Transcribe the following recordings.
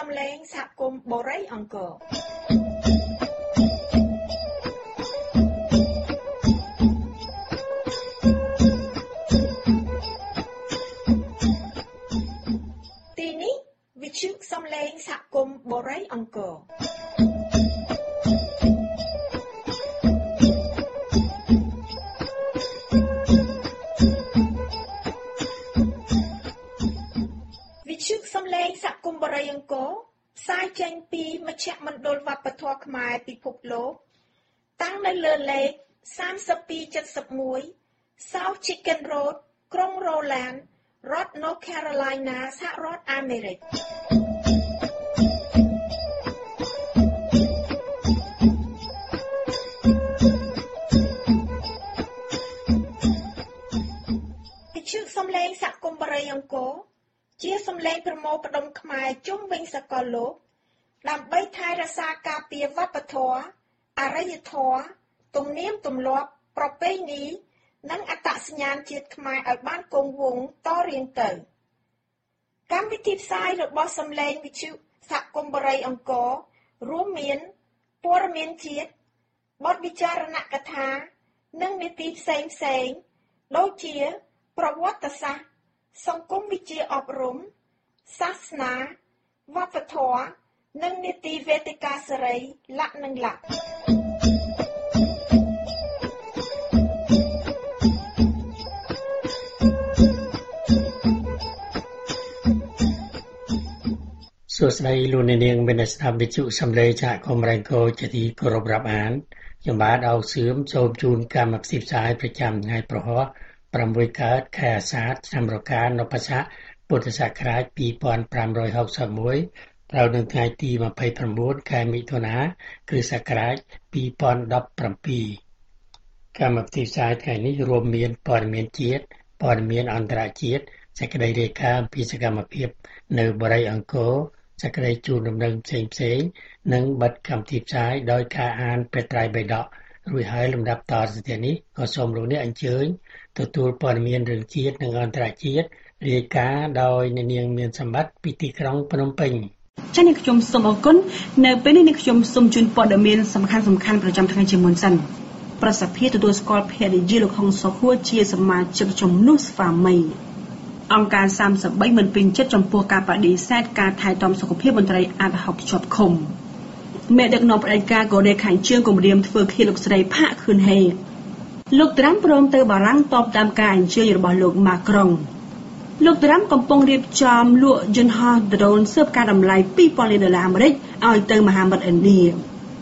សំឡេងសហគមន៍បូរីអង្គរទីនេះវិទ្យុសំឡេងសហគមន៍បូរីអង្គរសំឡេងសហគមន៍បរិយអង្គរផ្សាយចេញពីមជ្ឈមណ្ឌលវប្បធម៌ខ្មែរពិភពលោកតាំងនៅលើលេខ3271 South Chicken Road ក្រុង Roland រដ្ឋ North Carolina សហរដ្ឋអាមេរិកវិទ្យុសំឡេងសហគមន៍បរិយអង្គរជាសំឡេងប្រមូលផ្ដុំខ្មែរជុំវិញសកលលោកដើម្បីថែរក្សាការពារវប្បធម៌អរិយធម៌ទំនៀមទម្លាប់ប្រពៃណីនិងអត្តសញ្ញាណជាតិខ្មែរឲ្យបានគង់វង្សតរៀងទៅកម្មវិធីផ្សាយរបស់សំឡេងវិទ្យុសហគមន៍បរិយអង្គររួមមានព័ត៌មានជាតិបទវិចារណកថានិងនីតិផ្សេងៗដូចជាប្រវត្តិសាស្ត្រសង្គមវិទ្យាអប់រំសាសនាវប្បធម៌និងនីតិវេទិកាសេរីលក្ខនឹងលក្ខសួស្តីលោកអ្នកនាងមានស្ដាប់វិទ្យុសំឡេងសហគមន៍បរិយអង្គរជាទីគោរពរាប់អានខ្ញុំបាទអោកសឿមចូលជូនកម្មវិធីផ្សាយប្រចាំថ្ងៃប្រហោះ6កើតខែអាសាឍឆ្នាំរកានបច្ចៈពុទ្ធសករាជ2561ត្រូវនៅថ្ងៃទី29ខែមិថុនាគ្រិស្តសករាជ2017កម្មវិធីផ្សាយថ្ងៃនេះរួមមានព័ត៌មានជាតិព័ត៌មានអន្តរជាតិសេចក្តីរាយការណ៍ពីសកម្មភាពនៅបរិយអង្គរសេចក្តីជូនដំណឹងផ្សេងៗនិងបិទកម្មវិធីផ្សាយដោយការអានព្រះត្រៃបិដករួចហើយលំដាប់តទៅទៀតនេះក៏សូមលោកអ្នកអញ្ជើញទទួលព័ត៌មានរឿងជាតិនិងអន្តរជាតិរាយការណ៍ដោយអ្នកនាងមានសម្បត្តិពីទីក្រុងភ្នំពេញចា៎នេះខ្ញុំសូមអរគុណនៅពេលនេះខ្ញុំសូមជូនព័ត៌មានសំខាន់ប្រចាំថ្ងៃជាមុនសិនប្រសិទ្ធភាពទទួលស្គាល់ភរិយាលោកហុងសុខួរជាសមាជិកជំនួសស្វាមីអង្គការ33មិនពេញចិត្តចំពោះការបដិសេធការថែទាំសុខភាពមន្ត្រីអាត់ហុកជាប់ឃុំមេដឹកនាំផ្ដាច់ការកូរ៉េខាងជើងគម្រាមធ្វើឃាតលោកស្រីផាក់ខឿនហេលោកត្រាំព្រមទៅបារាំងតបតាមការអញ្ជើញរបស់លោកម៉ាក្រុងលោកត្រាំកំពុងរៀបចំលក់យន្តហោះដ្រូនស៊ើបការតម្លៃ$2,000,000អាមេរិកឲ្យទៅមហាមិត្តឥណ្ឌា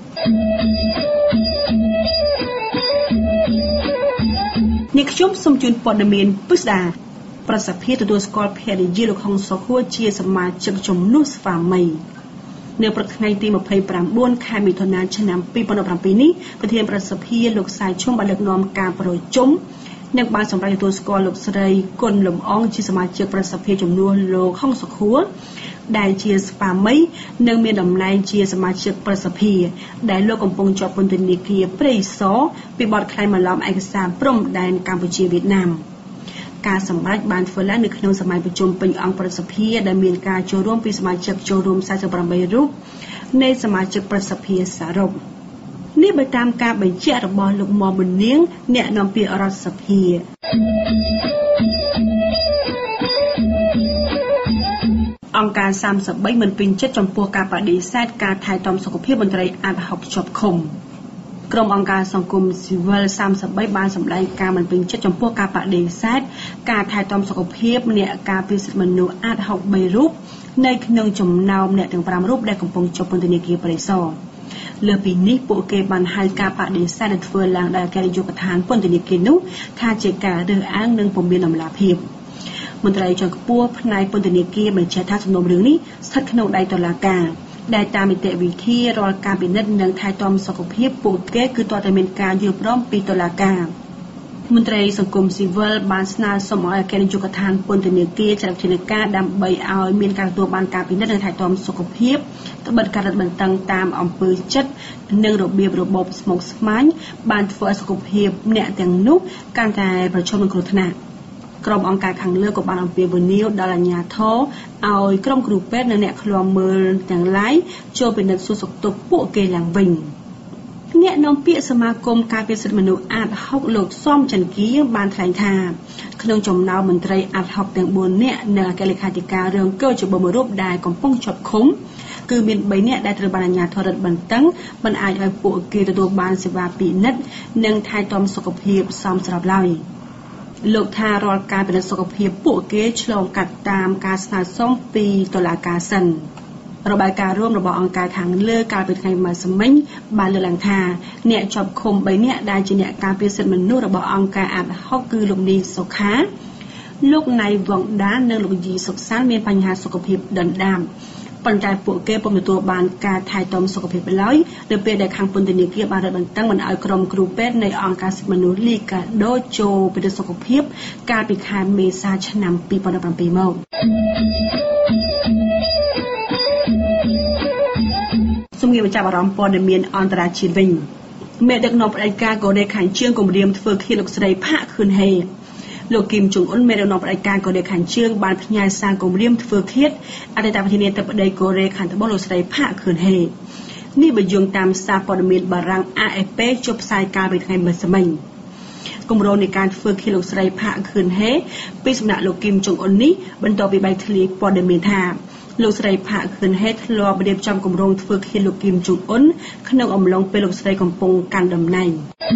នេះខ្ញុំសូមជូនព័ត៌មានពិស្ដាប្រសិទ្ធភាពទទួលស្គាល់ភរិយាលោកហុងសុខួរជាសមាជិកជំនួសស្វាមីនៅព្រឹកថ្ងៃទី29ខែមិថុនាឆ្នាំ2017នេះប្រធានប្រសិទ្ធភាពលោកសាយឈុំបានដឹកនាំការប្រជុំនិងបានសម្រេចទទួលស្គាល់លោកស្រីគុណលំអងជាសមាជិកប្រសិទ្ធភាពជំនួសលោកហុងសុខួរដែលជាស្វាមីនិងមានតំណែងជាសមាជិកប្រសិទ្ធភាពដែលលោកកំពុងជាប់ពន្ធនាគារព្រៃសរពីបទក្លែងបន្លំឯកសារព្រំដែនកម្ពុជាវៀតណាមការសម្រេចបានធ្វើឡើងនៅក្នុងសម័យប្រជុំពេញអង្គប្រសិទ្ធភាពដែលមានការចូលរួមពីសមាជិកចូលរួម48រូបនៃសមាជិកប្រសិទ្ធភាពសរុបនេះបើតាមការបញ្ជាក់របស់លោកមុំមនាងអ្នកនាំពាក្យរដ្ឋសភាអង្គការ33មិនពេញចិត្តចំពោះការបដិសេធការថែទាំសុខភាពមន្ត្រីអាត់ហុកជាប់ឃុំក្រុមអង្គការសង្គមស៊ីវិល33បានសម្ដែងការមិនពេញចិត្តចំពោះការបដិសេធការថែទាំសុខភាពអ្នកការពារសិទ្ធិមនុស្សអាត់ហុក3រូបនៅក្នុងចំណោមអ្នកទាំង5រូបដែលកំពុងជាប់ពន្ធនាគារព្រៃសរលើពីនេះពួកគេបានហៅការបដិសេធដែលធ្វើឡើងដោយអគ្គនាយកដ្ឋានពន្ធនាគារនោះថាជាការរើសអើងនិងពុំមានតម្លាភាពមន្ត្រីជាន់ខ្ពស់ផ្នែកពន្ធនាគារបញ្ជាក់ថាសំណុំរឿងនេះស្ថិតក្នុងដៃតុលាការដែលតាមនីតិវិធីរាល់ការពិនិត្យនិងថែទាំសុខភាពពួកគេគឺទាល់តែមានការយល់ព្រមពីតុលាការមន្ត្រីសង្គមស៊ីវិលបានស្នើសុំឲ្យអគ្គនាយកដ្ឋានពន្ធនាគារចាត់វិធានការដើម្បីឲ្យមានការទទួលបានការពិនិត្យនិងថែទាំសុខភាពត្បិតការរឹតបន្តឹងតាមអំពើចិត្តនិងរបៀបរបបស្មុគស្មាញបានធ្វើឲ្យសុខភាពអ្នកទាំងនោះកាន់តែប្រឈមនឹងគ្រោះថ្នាក់ក្រុមអង្គការខាងលើក៏បានអំពាវនាវដល់អាជ្ញាធរឲ្យក្រុមគ្រូពេទ្យនិងអ្នកឃ្លាំមើលទាំងឡាយចូលពិនិត្យសួរសុខទុក្ខពួកគេឡើងវិញអ្នកនាំពាក្យសមាគមការពារសិទ្ធិមនុស្សអាត6លោកសំចន្ទគាបានថ្លែងថាក្នុងចំណោមមន្ត្រីអាត6ទាំង4នាក់និងអគ្គលេខាធិការរឿងកោជបមួយរូបដែលកំពុងជាប់ឃុំគឺមាន3នាក់ដែលត្រូវបានអាជ្ញាធររដ្ឋបន្ទឹងមិនអាចឲ្យពួកគេទទួលបានសេវាពិនិត្យនិងថែទាំសុខភាពសមស្របឡើយលោកថារាល់ការពិនិត្យសុខភាពពួកគេឆ្លងកាត់តាមការស្នើសុំពីតុលាការសិនរបាយការណ៍រួមរបស់អង្គការខាងលើកាលពីថ្ងៃម្សិលបានលើកឡើងថាអ្នកជាប់ឃុំ3នាក់ដែលជាអ្នកការពារសិទ្ធិមនុស្សរបស់អង្គការអាត6គឺលោកនីសុខាលោកណៃវងដាននិងលោកយីសុកសានមានបញ្ហាសុខភាពដុនដាបប៉ុន្តែពួកគេពុំទទួលបានការថែទាំសុខភាពឡើយនៅពេលដែលខាងពន្ធនាគារបានរឹតបន្តឹងមិនឲ្យក្រុមគ្រូពេទ្យនៃអង្គការសិទ្ធិមនុស្សលីកាដូចូលពិនិត្យសុខភាពកាលពីខែមេសាឆ្នាំ2017មកសូមបញ្ចប់អារម្មណ៍ព័ត៌មានអន្តរជាតិវិញមេដឹកនាំផ្ដាច់ការកូរ៉េខាងជើងគម្រាមធ្វើឃាតលោកស្រីផាក់ខឿនហេលោកគីមចុងអ៊ុនមេដឹកនាំផ្ដាច់ការកូរ៉េខាងជើងបានផ្ញើសារគម្រាមធ្វើឃាតអតីតប្រធានាធិបតីកូរ៉េខាងត្បូងលោកស្រីផាក់ខឿនហេនេះបើយោងតាមសារព័ត៌មានបារាំង AFP ចុះផ្សាយកាលពីថ្ងៃម្សិលមិញគម្រោងនៃការធ្វើឃាតលោកស្រីផាក់ខឿនហេពីសំណាក់លោកគីមចុងអ៊ុននេះបន្ទាប់ពីបែកធ្លាយព័ត៌មានថាលោកស្រីផាក់ខឿនហេធ្លាប់រៀបចំគម្រោងធ្វើឃាតលោកគីមចុងអ៊ុនក្នុងអំឡុងពេលលោកស្រីកំពុងកាន់តំណែង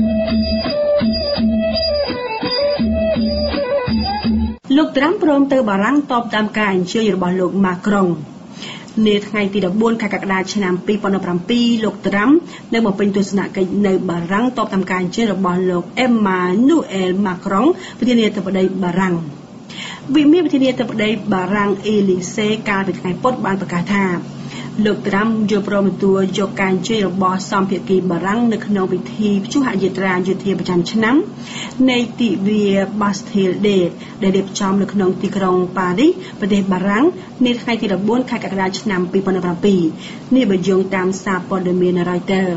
លោកត្រាំព្រមទៅបារាំងតបតាមការអញ្ជើញរបស់លោកម៉ាក្រុងនាថ្ងៃទី14ខែកក្កដាឆ្នាំ2017លោកត្រាំនៅបំពេញទស្សនកិច្ចនៅបារាំងតបតាមការអញ្ជើញរបស់លោកអេម៉ានូអែលម៉ាក្រុងប្រធានាធិបតីបារាំងវិមានប្រធានាធិបតីបារាំងអេលីសេកាលពីថ្ងៃពុធបានប្រកាសថាលោកត្រាំយល់ព្រមទទួលយកការអញ្ជើញរបស់សម្ភាគីបារាំងនៅក្នុងពិធីព្យុហយាត្រាយោធាប្រចាំឆ្នាំនៃទិវា Bastille Day ដែលរៀបចំនៅក្នុងទីក្រុងប៉ារីសប្រទេសបារាំងនាថ្ងៃទី14ខែកក្កដាឆ្នាំ2017នេះបើយោងតាមសារព័ត៌មាន Reuters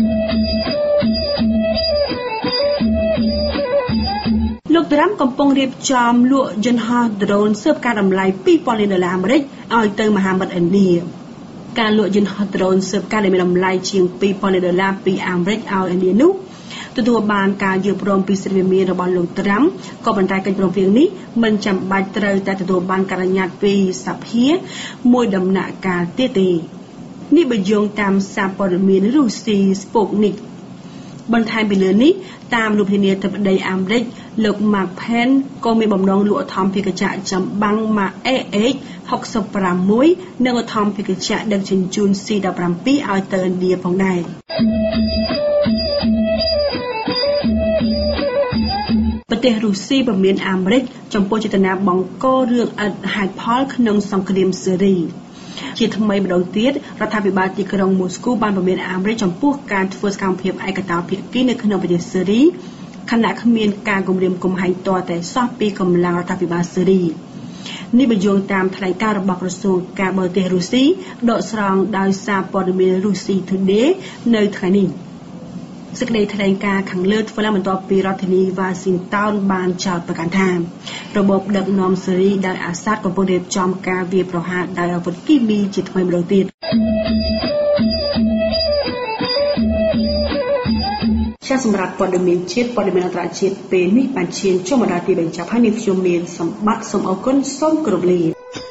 លោកត្រាំកំពុងរៀបចំលក់យន្តហោះដ្រូនស៊ើបការតម្លៃ$2,000 លានអាមេរិកឲ្យទៅមហាមិត្តឥណ្ឌាការលក់យន្តហោះដ្រូនស៊ើបការដែលមានតម្លៃជាង$2,000 លានពីអាមេរិកឲ្យឥណ្ឌានោះទទួលបានការយល់ព្រមពីសិទ្ធិវិមានរបស់លោកត្រាំក៏ប៉ុន្តែកិច្ចព្រមព្រៀងនេះមិនចាំបាច់ត្រូវតែទទួលបានការអនុញ្ញាតពីសភាមួយដំណាក់កាលទៀតទេនេះបើយោងតាមសារព័ត៌មានរុស្ស៊ីស្ពុកនិកបន្ថែមពីលើនេះតាមលោកធានាធិបតីអាមេរិកលោក Mark Penn ក៏មានបំណងលក់អធម្មភាគចក្រចម្បាំង AH-65 និងអធម្មភាគចក្រដឹកជញ្ជូន C-17 ឲ្យទៅឥណ្ឌាផងដែរប្រទេសរុស្ស៊ីពមៀនអាមេរិកចំពោះចេតនាបង្ករឿងឥតហេតុផលក្នុងសង្គ្រាមស៊េរីជាថ្មីម្ដងទៀតរដ្ឋាភិបាលទីក្រុងម៉ូស្គូបានពមៀនអាមេរិកចំពោះការធ្វើសកម្មភាពឯកតោភាគីនៅក្នុងប្រទេសស៊េរីខណៈគ្មានការគំរាមកំហែងទាល់តែសោះពីកម្លាំងរដ្ឋាភិបាលស៊េរីនេះបញ្យោងតាមថ្លែងការណ៍របស់ក្រសួងការបរទេសរុស្ស៊ីដកស្រង់ដោយសារព័ត៌មានរុស្ស៊ី Today នៅថ្ងៃនេះសេចក្តីថ្លែងការណ៍ខាងលើធ្វើឡើងបន្ទាប់ពីរដ្ឋធានី Washington បានចោទប្រកាន់ថារបបដឹកនាំស៊េរីដែលអាសាដកំពុងរៀបចំការវាយប្រហារដោយអាវុធគីមីជាថ្មីម្ដងទៀតសម្រាប់ព័ត៌មានជាតិព័ត៌មានអន្តរជាតិពេលនេះបានឈានចុងមកដល់ទីបញ្ចប់ហើយនេះខ្ញុំមានសម្បត្តិសូមអរគុណសូមគោរពលា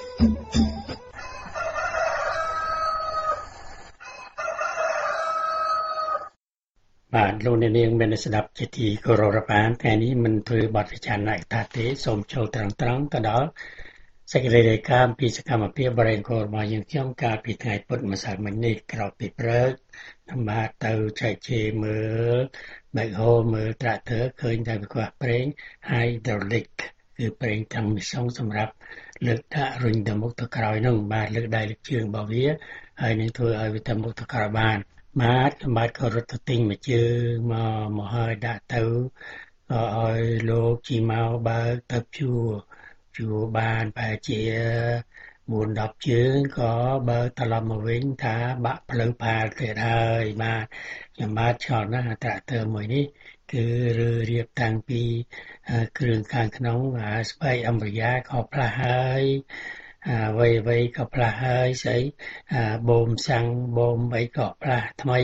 បាទលោកអ្នកនាងមានស្ដាប់ជាទីគោរពបានថ្ងៃនេះមិនធ្វើបទវិចារណៈថាទេសូមចូលត្រង់ទៅដល់សេចក្តីរាយការណ៍ពីសកម្មភាពបរិយាកាសរបស់យើងខ្ញុំកាលពីថ្ងៃពុធម្សិលមិញនេះក្រោយពីព្រឹកបាទទៅចែកជេរមើលបែកហូមើលត្រាក់ទ័រឃើញតែវាខ្វះប្រេង hydraulic គឺប្រេងទាំងមីសុងសម្រាប់លើកដាក់រុញទៅមុខទៅក្រោយនោះបាទលើកដៃលើកជើងរបស់វាហើយនឹងធ្វើឲ្យវាទៅមុខទៅក្រោយបានបាទក៏រត់ទៅទិញមួយជើងមកហើយដាក់ទៅឲ្យលោកជីមកបើកទៅជួបានប្រហែលជា4-10ជើងក៏បើត្រឡប់មកវិញថាបាក់ផ្លូវផាលទៀតហើយបាទខ្ញុំបាទឆ្លល់ណាស់ត្រាក់ទ័រមួយនេះគឺរៀបតាំងពីគ្រឿងខាងក្នុងស្បែកអម្រយាក៏ផ្លាស់ហើយអ្វីក៏ផ្លាស់ហើយស្អីបូមសាំងបូមអីក៏ផ្លាស់ថ្មី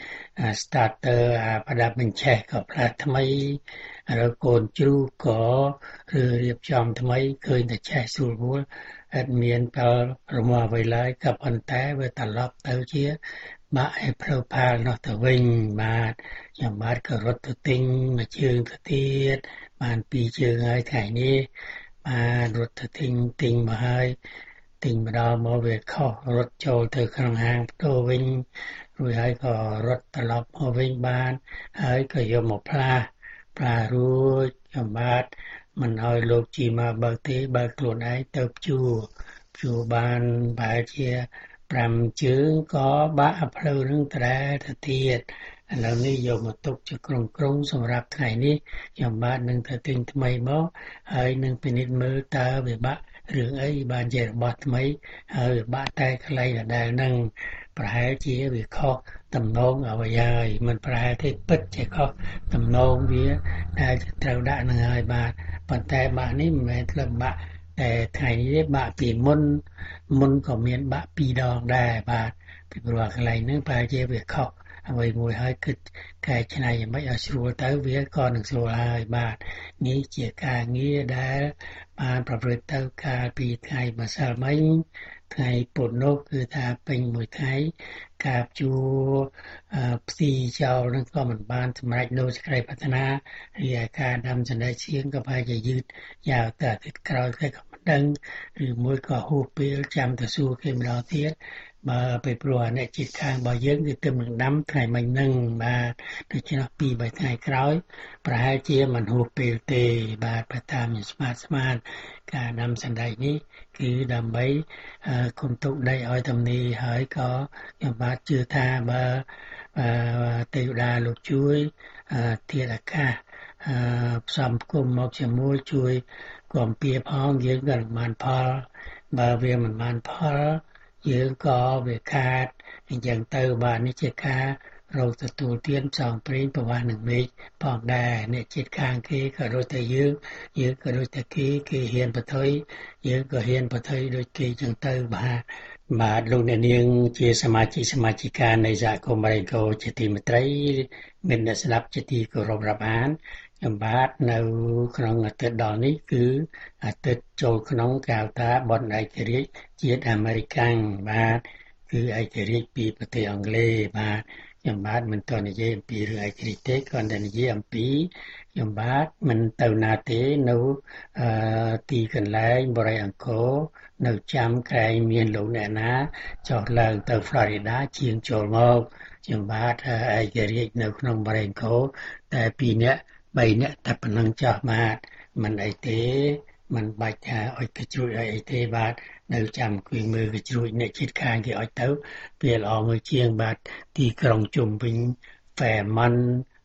starter ប្រដាប់បញ្ឆេះក៏ផ្លាស់ថ្មីហើយកូនជ្រូកក៏រៀបចំថ្មីឃើញតែឆេះស្រួលរួលអត់មានផលរមាស់អ្វីឡើយក៏ប៉ុន្តែវាត្រឡប់ទៅជាបាក់ឲ្យផ្លូវផាលនោះទៅវិញបាទខ្ញុំបាទក៏រត់ទៅទិញមួយជើងទៅទៀតបាន2ជើងហើយថ្ងៃនេះបានរត់ទៅទិញមកហើយទិញម្ដងមកវាខុសរត់ចូលទៅក្នុងហាងផ្ទោវិញរួចហើយក៏រត់ត្រឡប់មកវិញបានហើយក៏យកមកផ្លាស់រួចខ្ញុំបាទមិនឲ្យលោកជីមកបើកទេបើកខ្លួនឯងទៅព្យួរបានបែរជា5ជើងក៏បាក់ផ្លូវនឹងទៅទៀតឥឡូវនេះយកមកទុកជាក្រុងសម្រាប់ថ្ងៃនេះខ្ញុំបាទនឹងទៅទិញថ្មីមកហើយនឹងពិនិត្យមើលតើវាបាក់រឿងអីបានជារបស់ថ្មីហើយវាបាក់តែខ្លីដដែលនឹងប្រហែលជាវាខុសតំណងអ្វីហើយមិនប្រហែលទេពិតជាខុសតំណងវាដែលត្រូវដាក់នឹងហើយបាទប៉ុន្តែបាក់នេះមិនមែនធ្លាប់បាក់តែថ្ងៃនេះបាក់ពីមុនក៏មានបាក់2ដងដែរបាទពីព្រោះកន្លែងហ្នឹងប្រហែលជាវាខុសអ្វីមួយហើយគិតកែច្នៃយ៉ាងម៉េចឲ្យស្រួលទៅវាក៏នឹងស្រួលហើយបាទនេះជាការងារដែលបានប្រព្រឹត្តទៅកាលពីថ្ងៃម្សិលមិញថ្ងៃពុធនោះគឺថាពេញមួយថ្ងៃការជួផ្ទីចោលនឹងក៏មិនបានសម្រេចនូវសេចក្តីប្រាថ្នាហើយការដាំសណ្តែកសៀងក៏ប្រហែលជាយឺតយ៉ាវទៅអាទិត្យក្រោយគេក៏មិនដឹងឬមួយក៏ហួសពេលចាំទៅសួរគេម្ដងទៀតបើពេលព្រោះអ្នកជិតខាងរបស់យើងគឺទើបនឹងដាំថ្ងៃមិញហ្នឹងបាទដូច្នេះ2-3ថ្ងៃក្រោយប្រហែលជាមិនហួសពេលទេបាទបើតាមស្មានការដាំសណ្តែកនេះគឺដើម្បីគុំទុកដីឲ្យទំនេរហើយក៏ខ្ញុំបាទជឿថាបើទេវតាលោកជួយធាតុអាកាសផ្សំផ្គុំមកជាមួយជួយគាំពៀផងយើងក៏បានផលបើវាមិនបានផលយើងក៏វាខាតអញ្ចឹងទៅបាទនេះជាការរកទទួលទានផ្សងព្រេងប្រវាស់នឹងមេឃផងដែរអ្នកចិត្តខាងគេក៏ដូចតែយើងក៏ដូចតែគេហ៊ានបថុយយើងក៏ហ៊ានបថុយដូចគេអញ្ចឹងទៅបាទលោកអ្នកនាងជាសមាជិកានៃសហគមន៍បរិកោជាទីមេត្រីមានអ្នកស្ដាប់ជាទីគោរពរាប់អានខ្ញុំបាទនៅក្នុងអាទិត្យដល់នេះគឺអាទិត្យចូលក្នុងកៅតាបនឯករាជ្យជាតិអាមេរិកបាទគឺឯករាជ្យពីប្រទេសអង់គ្លេសបាទខ្ញុំបាទមិនតនិយាយអំពីរឿងឯករាជ្យទេគ្រាន់តែនិយាយអំពីខ្ញុំបាទមិនទៅណាទេនៅទីកន្លែងបរិយាអង្គរនៅចាំក្រែងមានលោកអ្នកណាចុះឡើងទៅ Florida ជាងចូលមកខ្ញុំបាទឯករាជ្យនៅក្នុងបរិយាអង្គរតែ2នាក់3នាក់តែប៉ុណ្ណឹងចោះបាទមិនអីទេមិនបាច់ថាអុចកជ្រួចអីទេបាទនៅចាំគួយមើលកជ្រួចអ្នកជិតខាងគេអុចទៅវាល្អមួយជាងបាទទីក្រុងជុំវិញ Fairmont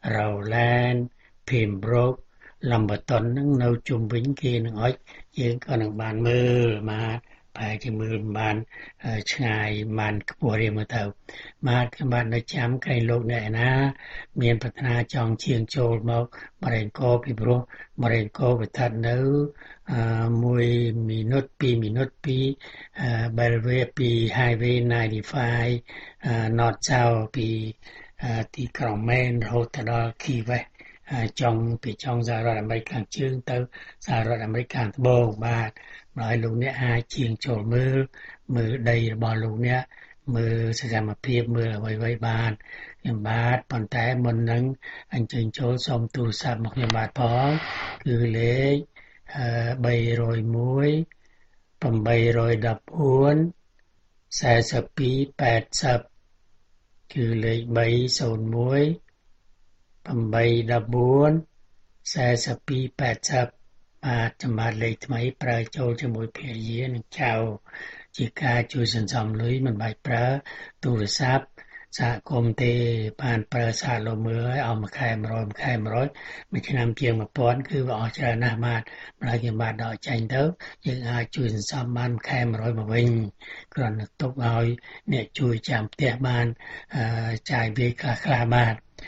Rowland Pembroke Lumberton នឹងនៅជុំវិញគេនឹងអុចយើងក៏នឹងបានមើលបាទបែរជាមើលបានឆ្ងាយបានខ្ពស់រៀងមកទៅបាទនៅចាំក្រែងលោកអ្នកណាមានប្រាថ្នាចង់ឈៀងចូលមកបរិង្គរពីព្រោះបរិង្គរវាស្ថិតនៅ1មីនិត2មីនិតពី Beltway ពី Highway 95 North South ពីទីក្រុង Maine រហូតដល់ Key West ចង់សហរដ្ឋអាមេរិកខាងជើងទៅសហរដ្ឋអាមេរិកខាងត្បូងបាទហើយលោកអ្នកអាចជាងចូលមើលដីរបស់លោកអ្នកមើលសកម្មភាពមើលអ្វីបានខ្ញុំបាទប៉ុន្តែមុននឹងអញ្ជើញចូលសូមទូរស័ព្ទមកខ្ញុំបាទផងគឺលេខ301 814 4280គឺលេខ301 814 4280បាទចាំបាច់លេខថ្មីប្រើចូលជាមួយភរិយានិងចៅជាការជួយសន្សំលុយមិនបាច់ប្រើទូរស័ព្ទសហគមន៍ទេបានប្រើសាកលោកមើលឲ្យអស់មួយខែ100មួយឆ្នាំជាង1000គឺវាអស់ច្រើនណាស់បាទម្ល៉េះខ្ញុំបាទដកចាញ់ទៅយើងអាចជួយសន្សំបានមួយខែ100មកវិញគ្រាន់តែទុកឲ្យអ្នកជួយចាំផ្ទះបានចាយវាខ្លះបាទ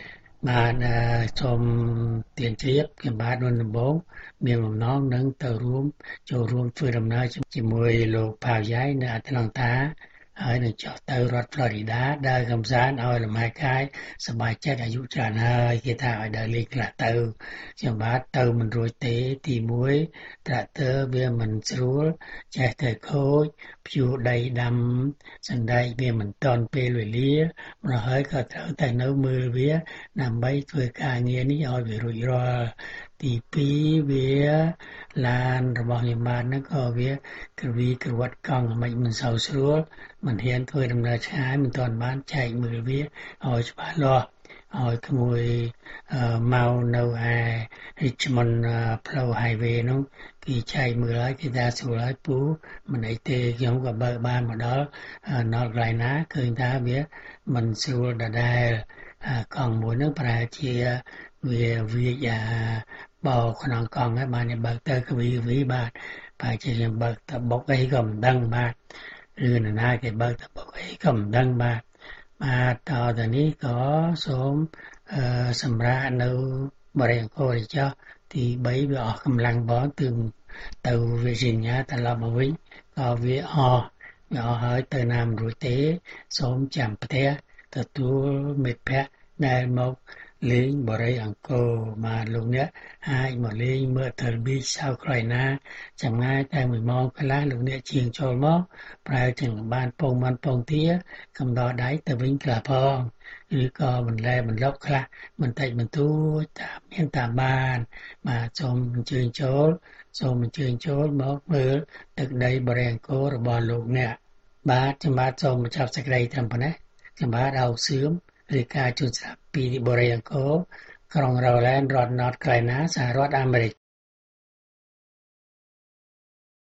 បានសូមទានជ្រាបខ្ញុំបាទនុនដំបងមានបំណងនឹងទៅចូលរួមធ្វើដំណើរជាមួយលោកផាវយ៉ៃនៅអាត្លង់តាហើយនឹងចុះទៅរដ្ឋ Florida ដើរកម្សាន្តឲ្យលំហែកាយសប្បាយចិត្តអាយុច្រើនហើយគេថាឲ្យដើរលេងខ្លះទៅខ្ញុំបាទទៅមិនរួចទេទី1ត្រាក់ទ័រវាមិនស្រួលចេះតែខូចភ្ជួរដីដាំសណ្ដែកវាមិនទាន់ពេលវេលាម្ល៉េះហើយក៏ត្រូវតែនៅមើលវាដើម្បីធ្វើការងារនេះឲ្យវារួចរាល់ទី2វាឡានរបស់ខ្ញុំបាទហ្នឹងក៏វាក្រវីក្រវ៉ាត់កង់មិនសូវស្រួលមិនហ៊ានធ្វើដំណើរឆ្ងាយមិនទាន់បានចែកមើលវាឲ្យច្បាស់លាស់ឲ្យក្មួយមកនៅឯ Richmond ផ្លូវ highway នោះគេចែកមើលឲ្យគេថាស្រួលហើយពូមិនអីទេខ្ញុំក៏បើកបានមកដល់ North Carolina ឃើញថាវាមិនស្រួលដដែលកង់មួយហ្នឹងប្រហែលជាវាបោក្នុងកង់ហើយបានបើកទៅកវីបាទប្រហែលជាខ្ញុំបើកទៅបុកអីក៏មិនដឹងបាទឬនរណាគេបើកទៅបុកអីក៏មិនដឹងបាទតទៅនេះក៏សូមសម្រាប់នៅបរិយាអង្គរចុះទី3វាអស់កម្លាំងបងទៅ Virginia ត្រឡប់មកវិញក៏វាអស់ហើយទៅណាមិនរួចទេសូមចាំផ្ទះទទួលមិត្តភក្តិដែលមកលេងបរិយាអង្គរមកលោកអ្នកអាចមកលេងមើល Beach South Carolina ចម្ងាយតែ1ម៉ោងកន្លះលោកអ្នកជាងចូលមកប្រើទាំងបានពងមិនពងទាកំដរដៃទៅវិញខ្លះផងឬក៏បន្លែបន្លប់ខ្លះបន្តិចបន្តួចតាមមានតាមបានបាទសូមអញ្ជើញចូលមកមើលទឹកដីបរិយាអង្គររបស់លោកអ្នកបាទខ្ញុំបាទសូមបញ្ចប់សេចក្តីត្រឹមប៉ុណ្ណេះខ្ញុំបាទអោសឿមរាយការណ៍ជូនស្រាប់ពីបរិយាអង្គរក្រុង Rowland រដ្ឋ North Carolina សហរដ្ឋអាមេរិក